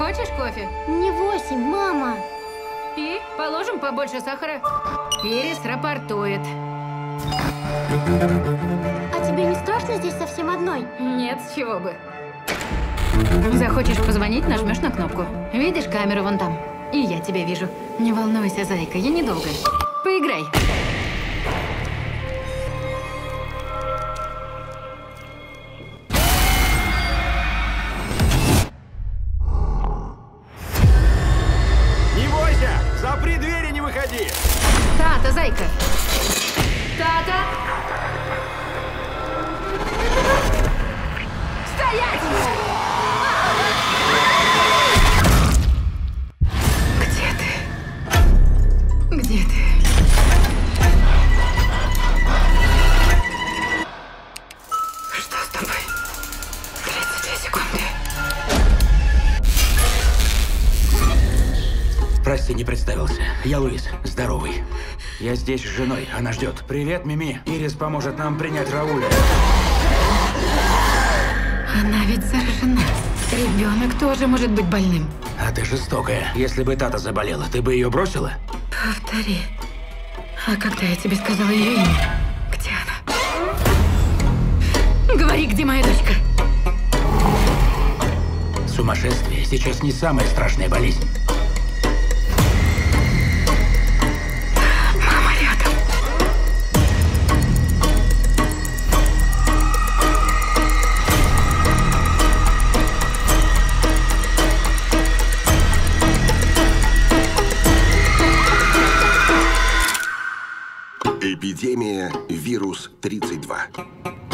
Хочешь кофе? Не 8, мама. И положим побольше сахара. Ирис рапортует. А тебе не страшно здесь совсем одной? Нет, с чего бы. Захочешь позвонить, нажмешь на кнопку. Видишь камеру вон там? И я тебя вижу. Не волнуйся, зайка, я недолго. Поиграй. Не бойся! Запри двери, не выходи! Тата, зайка. Тата! Стоять! Где ты? Где ты? Что с тобой? 32 секунды. Прости, не представился. Я Луис, здоровый. Я здесь с женой, она ждет. Привет, Мими. Ирис поможет нам принять Рауля. Она ведь заражена. Ребенок тоже может быть больным. А ты жестокая. Если бы Тата заболела, ты бы ее бросила? Повтори. А когда я тебе сказала ее имя? Где она? Говори, где моя дочка? Сумасшествие сейчас не самая страшная болезнь. Мама рядом. Эпидемия вирус 32.